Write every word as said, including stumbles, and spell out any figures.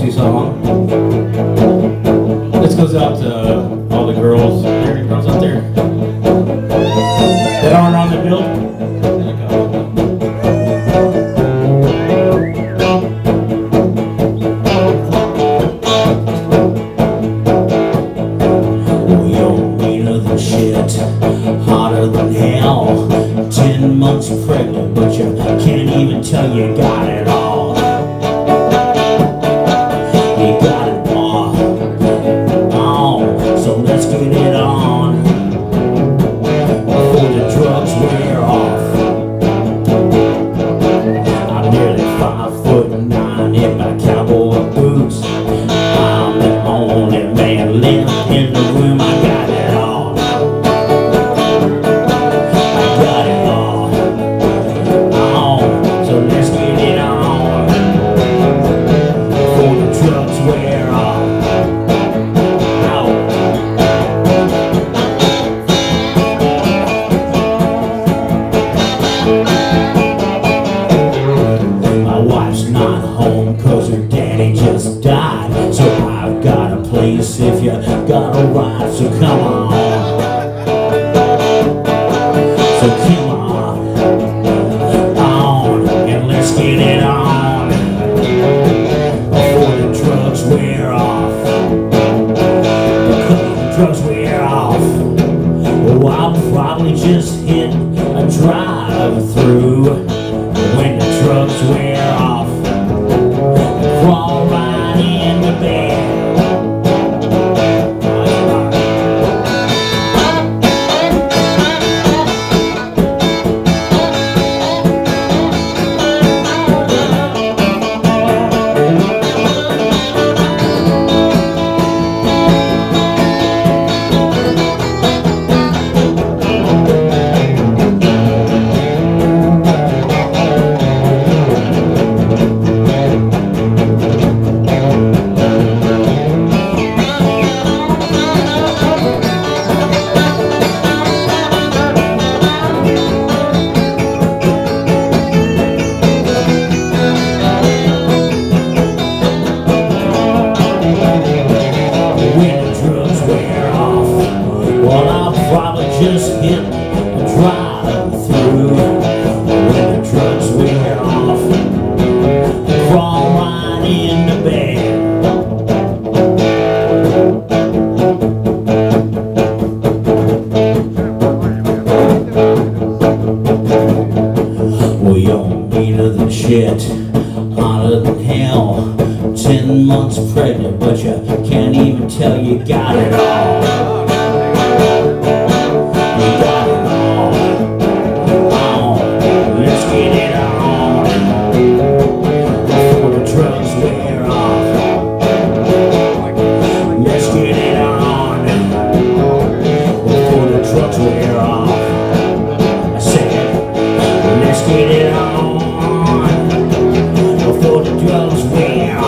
Pussy song. This goes out to all the girls, there, girls out there that aren't on the bill. We don't need other shit, hotter than hell. Ten months pregnant, but you can't even tell you got it all. If you got a ride, so come on, so come on, on, and let's get it on, before the drugs wear off, before the drugs wear off. Oh, I'll probably just hit a drive-through when the drugs wear off, crawl right in the bed. Just hit a drive-through when the drugs wear off, crawl right into bed. Well, you're meaner than shit, hotter than hell. Ten months pregnant, but you can't even tell you got it all. Get it on before the drugs wear off.